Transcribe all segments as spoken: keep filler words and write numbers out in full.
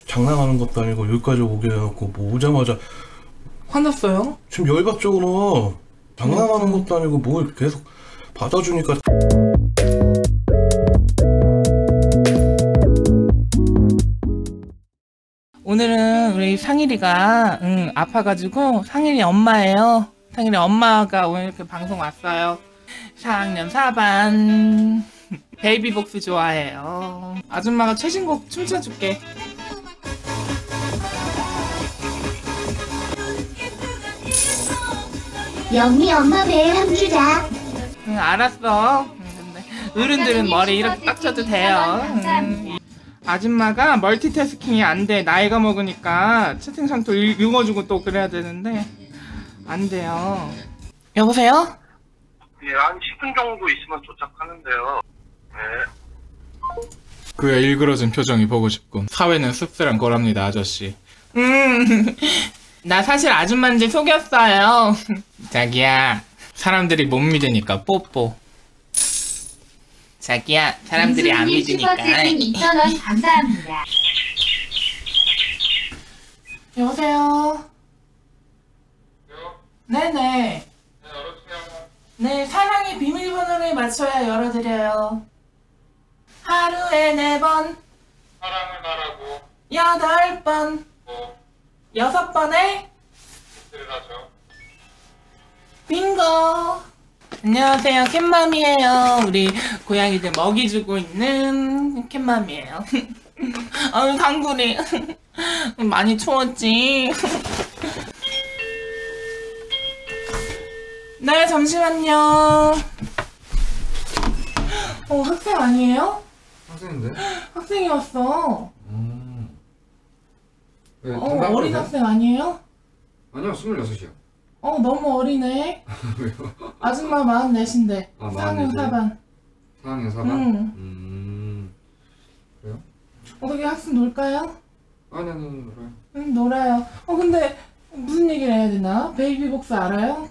장난하는 것도 아니고 여기까지 오게 해놓고 뭐 오자마자 화났어요? 지금 열받죠. 장난하는 것도 아니고 뭘 계속 받아주니까. 오늘은 우리 상일이가 응, 아파가지고 상일이 엄마예요. 상일이 엄마가 오늘 이렇게 방송 왔어요. 사 학년 사 반 베이비복스 좋아해요. 아줌마가 최신곡 춤춰줄게. 영미 엄마 배에 함 주자. 응, 알았어. 응, 근데 어른들은 머리 이렇게 딱 쳐도 돼요. 응. 아줌마가 멀티태스킹이 안 돼. 나이가 먹으니까 채팅창도 읽어주고 또 그래야 되는데 안 돼요. 여보세요? 예, 한 십 분 정도 있으면 도착하는데요. 네. 그의 일그러진 표정이 보고 싶군. 사회는 씁쓸한 거랍니다, 아저씨. 음, 나 사실 아줌마인지 속였어요. 자기야, 사람들이 못 믿으니까 뽀뽀. 자기야, 사람들이 안 믿으니까. 슈퍼채팅 이천 원 감사합니다. 여보세요? 네네. 네, 사랑의 비밀번호를 맞춰야 열어드려요. 하루에 네 번. 사랑을 말하고, 여덟 번. 뭐, 여섯 번에 일을 하죠. 빙고. 안녕하세요, 캣맘이에요. 우리 고양이들 먹이 주고 있는 캣맘이에요. 아유, 강구리. 많이 추웠지? 네, 잠시만요. 어, 학생 아니에요? 학생인데? 학생이 왔어. 음. 왜, 어, 담배 어린 피우세요? 학생 아니에요? 아니요, 스물여섯이요. 어, 너무 어리네. 왜요? 아줌마 마흔넷인데. 아, 사 학년 마흔넷이에요? 사 반. 사 학년 사 반? 응. 음. 그래요? 어떻게 학생 놀까요? 아니, 아니, 그래요. 응, 놀아요. 어, 근데 무슨 얘기를 해야 되나? 베이비복스 알아요?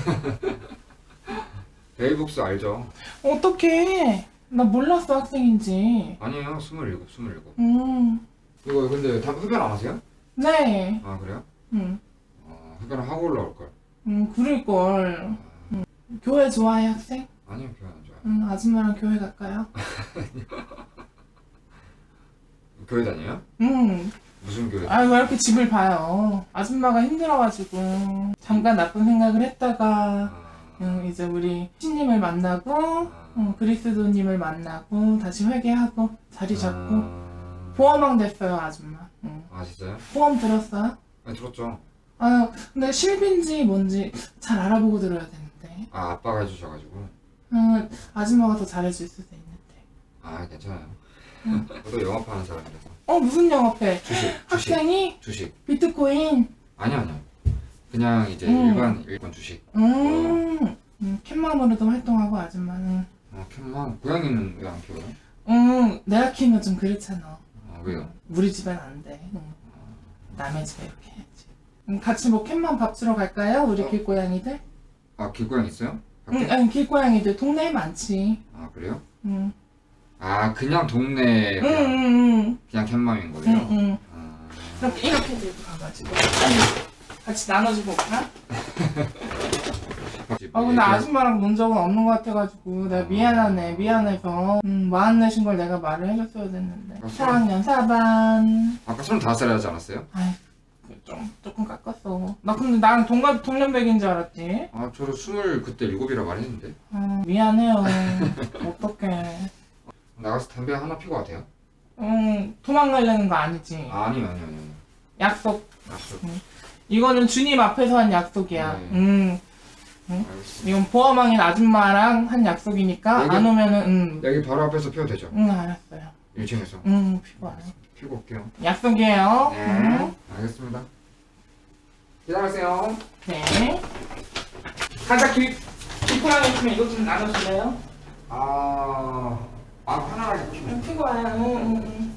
베이복스 알죠? 어떡해. 나 몰랐어, 학생인지. 아니에요, 스물일곱, 스물일곱. 음, 이거 근데 다 흡연 안 하세요? 네. 아, 그래요? 음, 어, 흡연을 하고 올라올걸. 음, 그럴걸. 음. 교회 좋아해, 학생? 아니요, 그거 안 좋아요. 음, 아줌마랑 교회 갈까요? 교회 다녀요? 음, 무슨 교회? 아유, 왜 이렇게 집을 봐요. 아줌마가 힘들어가지고. 잠깐 나쁜 생각을 했다가, 아, 음, 이제 우리 신님을 만나고, 아, 음, 그리스도님을 만나고, 다시 회개하고, 자리 잡고, 아, 보험왕 됐어요, 아줌마. 음. 아, 진짜요? 보험 들었어요? 아, 들었죠. 아유, 근데 실비인지 뭔지 잘 알아보고 들어야 되는데. 아, 아빠가 해주셔가지고. 음, 아줌마가 더 잘해줄 수도 있는데. 아, 괜찮아요. 응. 저도 영업하는 사람이라서. 어, 무슨 영업해? 주식, 주식, 학생이? 주식. 비트코인? 아니요, 아니요. 그냥 이제 음. 일반, 일반 주식. 음, 음, 캣맘으로도 활동하고, 아줌마는. 어, 캔만. 고양이는 왜 안 키워요? 음, 내가 키우면 좀 그렇잖아. 아, 왜요? 우리 집엔 안 돼. 음. 남의 집에 이렇게 해야지. 음, 같이 뭐 캣맘 밥 주러 갈까요? 우리 어. 길고양이들? 아, 길고양이 있어요? 밖에? 응, 아니, 길고양이들 동네에 많지. 아, 그래요? 응, 아, 그냥 동네 응, 그냥, 응, 응. 그냥 캔맘인 거예요? 응, 응. 아, 이렇게, 이렇게 들고 가가지고. 아니, 같이 나눠주고 올까? 아, 근데 아줌마랑 논 적은 없는 것 같아가지고, 내가 미안하네, 미안해서. 음, 마흔 내신 걸 내가 말을 해줬어야 됐는데. 아, 사 학년 사 반. 아까 스물다섯 살 하지 않았어요? 아이, 좀, 조금 깎았어. 나 근데 나는 동갑, 동년배기인 줄 알았지. 아, 저도 스물 그때 일곱이라 말했는데. 아, 미안해요. 어떡해. 나가서 담배 하나 피고 가세요? 음, 도망가려는 거 아니지. 아, 아니요, 아니요, 아니요. 약속. 약속. 이거는 주님 앞에서 한 약속이야. 네. 음, 알겠습니다. 이건 보험왕인 아줌마랑 한 약속이니까 여기- 안 오면은, 음, 여기 바로 앞에서 피워도 되죠? 응, 알았어요. 일 층에서. 응, 피고 와요. 피고 올게요. 약속이에요. 네, 응. 알겠습니다. 기다리세요. 네. 가자, 길, 길고양이 있으면 이것 좀 나눠줄래요? 아, 아, 편안하게 피고. 응, 피고 와요. 응, 응, 응.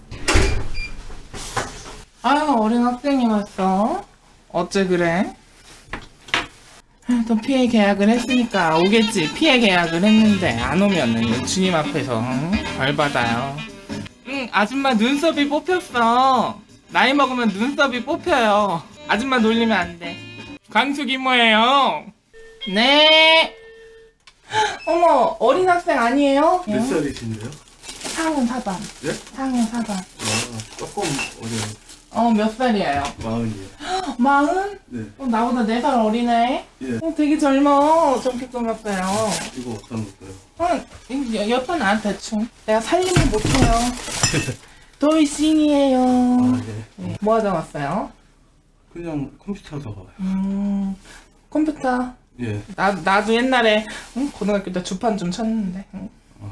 아유, 어린 학생이 왔어. 어째 그래? 또 피해 계약을 했으니까 오겠지. 피해 계약을 했는데 안 오면은 주님 앞에서 응? 벌 받아요. 응, 아줌마 눈썹이 뽑혔어. 나이 먹으면 눈썹이 뽑혀요. 아줌마 놀리면 안 돼. 광숙 이모예요. 네. 어머, 어린 학생 아니에요? 몇 살이신데요? 사 학년 사 반. 예? 사 학년 사 반. 아, 조금 어려요. 어, 몇 살이에요? 마흔이요. 마흔? 네. 어, 나보다 네 살 어리네. 예. 어, 되게 젊어. 젊게 생겼어요. 이거 어떤 것도요? 어, 여- 여튼 안 대충. 내가 살림을 못해요. 돌싱이에요. 아, 예. 네. 뭐 하다 왔어요? 그냥 컴퓨터 하다 봐요. 음, 컴퓨터. 예. 나, 나도 옛날에 응? 고등학교 때 주판 좀 쳤는데 응?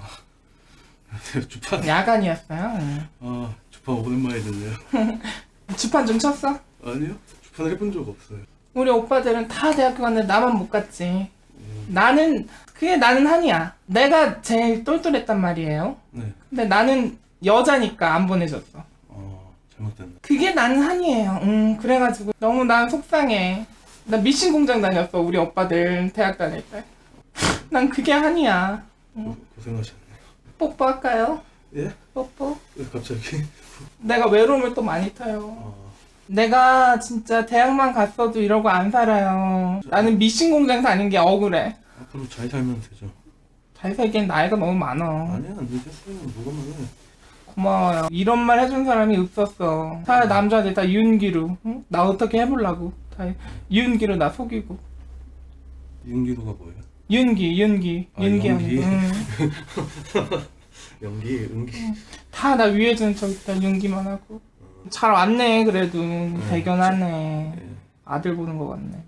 주판. 야간이었어요. 응. 아, 주판 오랜만에 듣네요. 주판 좀 쳤어? 아니요. 주판 해본 적 없어요. 우리 오빠들은 다 대학교 갔는데 나만 못 갔지. 나는 그게 나는 한이야. 내가 제일 똘똘했단 말이에요. 네. 근데 나는 여자니까 안 보내줬어. 어, 잘못됐네. 그게 나는 한이에요. 음 그래가지고 너무 난 속상해. 나 미신 공장 다녔어 우리 오빠들 대학 다닐 때. 난 그게 한이야. 고, 고생하셨네요. 뽀뽀 할까요? 예? 뽀뽀. 왜 갑자기? 내가 외로움을 또 많이 타요. 어, 내가 진짜 대학만 갔어도 이러고 안 살아요. 나는 미신 공장 다닌 게 억울해. 앞으로 잘 살면 되죠. 잘 살기엔 나이가 너무 많아. 아니야, 안 되겠어요. 뭐가 많아. 고마워요. 이런 말 해준 사람이 없었어. 다 남자들 다 윤기로. 응? 나 어떻게 해보려고. 다 윤기로 나 속이고. 윤기로가 뭐예요? 윤기, 윤기, 아, 윤기 연기? 응. 연기, 은기. 다 나 위에 준 저기다 윤기만 하고. 잘 왔네 그래도. 대견하네. 예. 아들 보는 거 같네.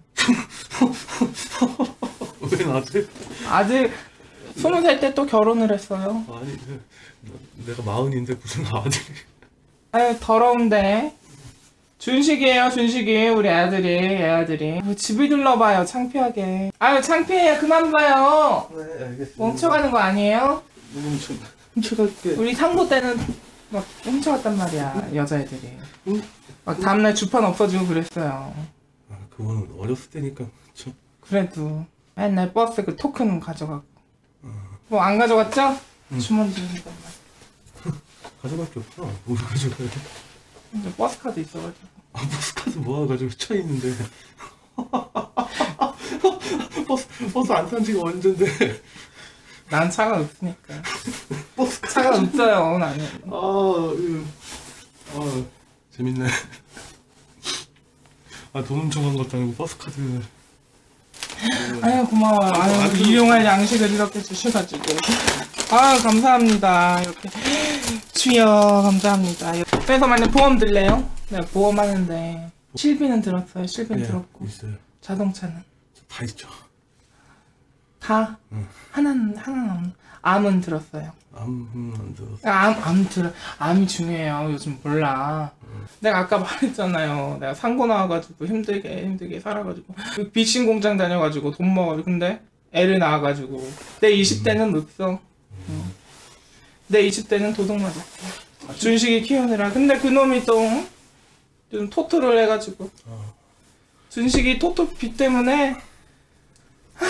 왜 나한테? 아들 스무 살 때 또 결혼을 했어요. 아니, 그, 내가 마흔인데 무슨 아들이. 아유 더러운데. 준식이에요 준식이 우리 아들이 애아들이. 아유, 집을 둘러봐요 창피하게. 아유 창피해요 그만 봐요. 네, 알겠습니다. 멈춰가는 거 아니에요? 멈춰, 멈춰갈게. 우리 상고 때는 막 훔쳐갔단 말이야 여자애들이. 응? 막 다음날 주판 없어지고 그랬어요. 아, 그거는 어렸을 때니까. 그쵸? 그래도 맨날 버스 그 토큰 가져가고. 뭐 안 가져갔죠? 응. 주머니 주는단 말이야. 가져갈 게 없어. 뭘 가져가야 돼? 근데 버스 카드 있어가지고. 아, 버스카드 모아가지고 차 있는데. 버스, 버스 안 탄 지가 언젠데. 난 차가 없으니까. 버스카드. 차가 없어요 나는. 아, 예. 아, 재밌네. 아, 돈 훔쳐간 것도 아니고 버스카드. 아유 고마워요. 아유 아주- 일용할 양식을 이렇게 주셔가지고. 아유 감사합니다. 이렇게 주여 감사합니다. 그래서 만약 보험 들래요? 내가 보험 하는데 실비는 들었어요. 실비는 예, 들었고 있어요. 자동차는 다 있죠. 다 응. 하나는 하나는 암은 들었어요. 암은 안 들었어. 암, 암 들어 암이 중요해요. 요즘 몰라. 내가 아까 말했잖아요. 내가 상고 나와가지고 힘들게 힘들게 살아가지고 그 빚신 공장 다녀가지고 돈 먹어가지고 근데 애를 낳아가지고 내 이십 대는 없어. 응. 내 이십 대는 도둑 맞았어. 준식이 키우느라. 근데 그놈이 또 좀 토토를 해가지고 어. 준식이 토토 빚 때문에 하...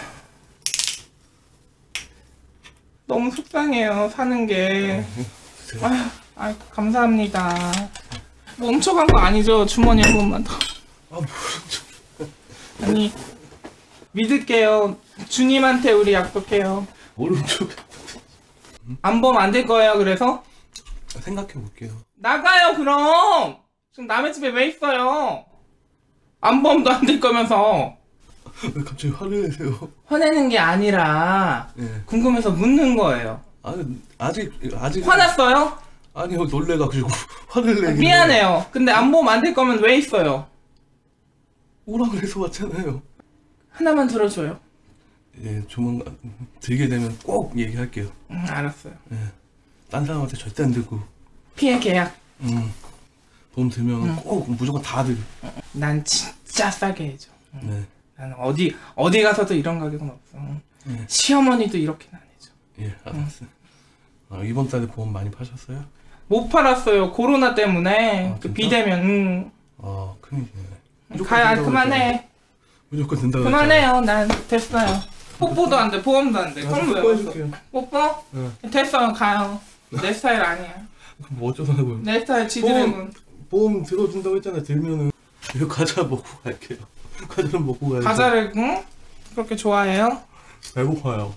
너무 속상해요 사는 게. 아휴, 아휴 감사합니다. 뭐 훔쳐간 거 아니죠? 주머니 한 번만 더. 아, 뭘 아니 믿을게요. 주님한테 우리 약속해요. 뭘 훔쳐. 안 보면 안 될 거예요. 그래서 생각해 볼게요. 나가요. 그럼 지금 남의 집에 왜 있어요? 안 보험도 안 될 거면서. 왜 갑자기 화를 내세요? 화내는 게 아니라 예. 궁금해서 묻는 거예요. 아, 아직, 아직. 화났어요? 아니요, 놀래가지고 화를 내긴. 미안해요. 근데 안 보면 안 될 거면 왜 있어요? 오라 그래서 왔잖아요. 하나만 들어줘요. 예, 조만간 들게 되면 꼭 얘기할게요. 응, 알았어요. 예. 딴 사람한테 절대 안 들고. 피해 계약. 음. 돈 들면 응. 꼭 무조건 다 들어. 난 진짜 싸게 해줘. 응. 네. 나는 어디 어디 가서도 이런 가격은 없어. 네. 시어머니도 이렇게는 안 해줘. 예, 알았어요. 아, 이번 달에 보험 많이 파셨어요? 못 팔았어요. 코로나 때문에. 아, 그 진짜? 비대면. 응. 아, 큰일이네. 가야 그만해. 무조건 된다고. 그만해요. 난 됐어요. 뽀뽀도 안 돼. 보험도 안 돼. 그럼 왜 왔어? 해줄게요. 뽀뽀? 네. 됐어요. 가요. 내 스타일 아니야. 그럼 뭐 어쩌자고요? 내 스타일 지드래곤. 보험 들어준다고 했잖아요. 들면은 이거 과자 먹고 갈게요. 과자는 먹고 가야죠. 과자를 응? 그렇게 좋아해요? 배고파요.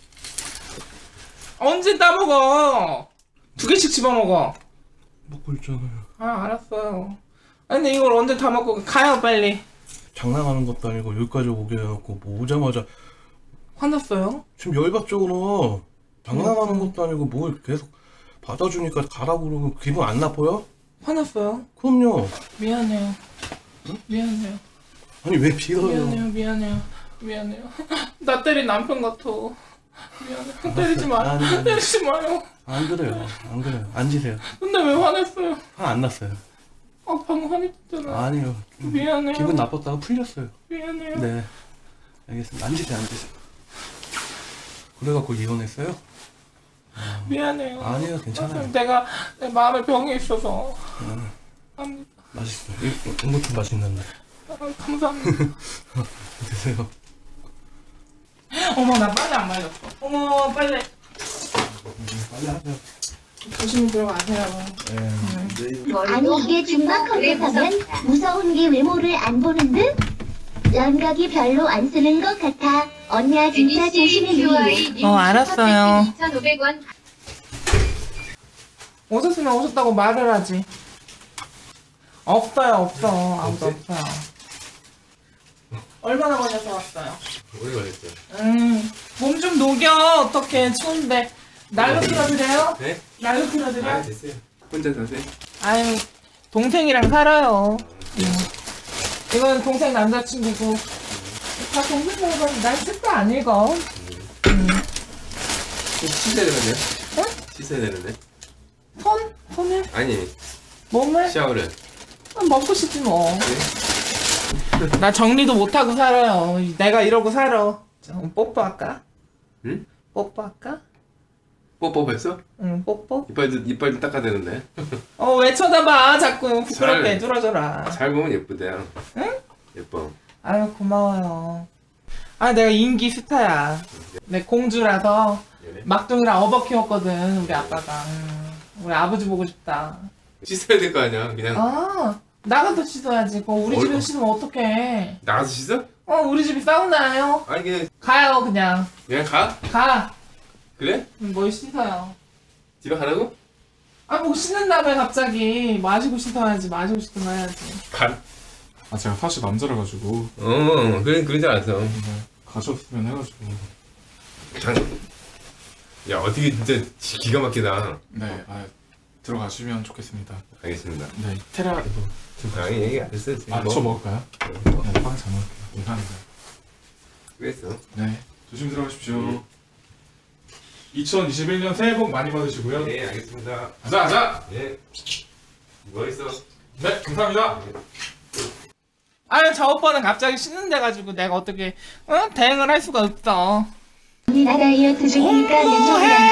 언제 따먹어? 두 개씩 집어먹어. 먹고 있잖아요. 아 알았어요. 아니 근데 이걸 언제 다 먹고 가요 빨리. 장난하는 것도 아니고 여기까지 오게 해놓고 뭐 오자마자 화났어요? 지금 열받죠. 장난하는 것도 아니고 뭘 계속 받아주니까 가라고 그러고 기분 안 나빠요? 화났어요? 그럼요. 미안해요. 미안해요. 아니 왜 빌어요? 미안해요. 미안해요. 미안해요. 나 때린 남편 같아. 미안해. 때리지 마. 아니, 아니. 때리지 마요. 안 그래요. 안 그래요. 앉으세요. 근데 왜 화냈어요? 화 안 났어요. 아 방금 화냈잖아. 아니요. 미안해요. 기분 나빴다가 풀렸어요. 미안해요. 네. 알겠습니다. 앉으세요. 앉으세요. 그래갖고 이혼했어요? 미안해요. 아니요. 괜찮아요. 내가 내 마음에 병이 있어서. 음, 아, 맛있어요. 이- 이것도 맛있는데. 아, 감사합니다. 드세요. 어머 나 빨리 안 말렸어. 어머 빨리. 빨리 하세요. 조심히 들어가세요. 네. 아니 이게 중간 컴퓨터면 무서운 게 외모를 안 보는 듯? 연각이 별로 안 쓰는 것 같아. 언니야 진짜 조심해 유의해. 어, 알았어요. 이천오백 원. 오셨으면 오셨다고 말을 하지. 없어요 없어. 아무도 없어요. 얼마나 걸려서 왔어요? 오래 걸렸어요. 음, 몸 좀 녹여. 어떡해 추운데. 날로 틀어드려요? 네? 날로 틀어드려? 됐어요. 혼자 사세요? 아유 동생이랑 살아요. 음. 이건 동생 남자친구고 다 동생들은 난 책도 안 읽어. 씻어야 되는데? 응? 씻어야 되는데? 손? 손을? 아니, 몸을? 샤워를. 아, 먹고 싶지 뭐. 나 정리도 못하고 살아요. 내가 이러고 살아. 좀 뽀뽀할까? 응? 뽀뽀할까? 뽀뽀했어? 응 뽀뽀? 이빨 좀, 이빨 좀 닦아야 되는데. 어 왜 쳐다봐 자꾸 부끄럽게 잘- 뚫어줘라. 잘 보면 예쁘대요. 응? 예뻐. 아유 고마워요. 아 내가 인기 스타야. 내 공주라서 그래? 막둥이랑 어버 키웠거든 우리 아빠가. 음, 우리 아버지 보고 싶다. 씻어야 될 거 아니야. 그냥 아 나가서 씻어야지. 그거 우리 얼- 집에서 씻으면 어떡해. 나가서 씻어? 어 우리 집이 사우나예요. 아니, 그냥, 가요 그냥. 그냥 가? 가. 그래? 음, 뭘 씻어요. 집에 가라고? 아 뭐 씻는다며 갑자기. 마시고 씻어야지. 마시고 씻어 해야지. 가. 아 제가 사실 남자라 가지고 어, 그래, 그러지 않았어. 가셨으면 해가지고. 장... 야, 어떻게 진짜 기- 기가 막히다. 네, 아 들어가시면 좋겠습니다. 알겠습니다. 네, 테라. 지금 당연히 얘기 안 했어. 지금 아, 뭐. 저 먹을까요? 네, 빵 잘 먹을게요. 감사합니다. 그랬어. 네, 조심히 들어가십시오. 이천이십일 년 새해 복 많이 받으시고요. 네, 알겠습니다. 가자, 가자. 예. 뭐 있어? 네, 감사합니다. 아유 저 오빠는 갑자기 씻는데 가지고 내가 어떻게 어? 대응을 할 수가 없어. 나 다이어트 중이니까 어머 냉정하게